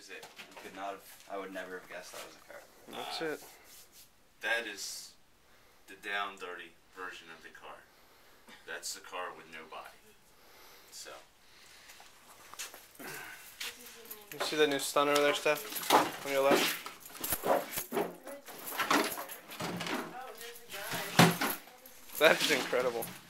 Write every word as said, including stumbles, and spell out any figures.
is it. You could not have, I would never have guessed that was a car. That's uh, it. That is the down dirty version of the car. That's the car with no body. So. You see that new stun over there, Steph? On your left? That is incredible.